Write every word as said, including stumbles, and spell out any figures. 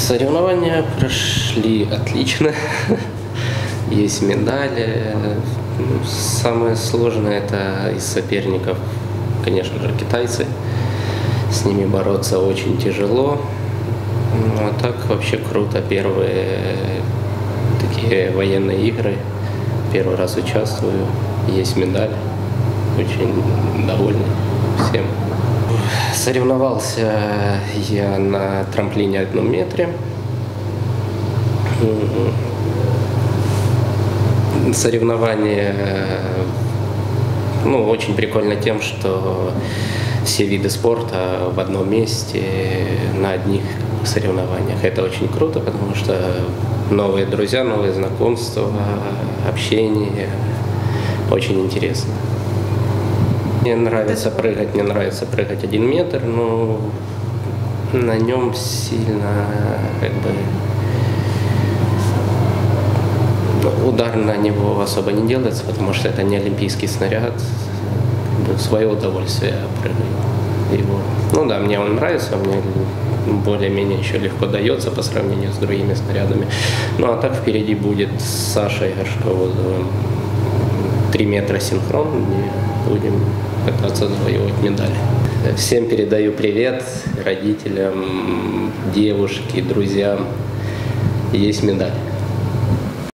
Соревнования прошли отлично. Есть медали. Самое сложное это из соперников, конечно же, китайцы. С ними бороться очень тяжело. Ну, а так вообще круто. Первые такие военные игры. Первый раз участвую. Есть медаль. Очень довольный всем. Соревновался я на трамплине одном метре. Соревнования, ну, очень прикольно тем, что все виды спорта в одном месте, на одних соревнованиях. Это очень круто, потому что новые друзья, новые знакомства, общение. Очень интересно. Мне нравится прыгать, мне нравится прыгать один метр, но на нем сильно, как бы, удар на него особо не делается, потому что это не олимпийский снаряд. В свое удовольствие прыгаю его. Ну да, мне он нравится, мне более-менее еще легко дается по сравнению с другими снарядами. Ну а так впереди будет с Сашей Горшковым три метра синхрон, и будем пытаться завоевывать медали. Всем передаю привет, родителям, девушке, друзьям. Есть медаль.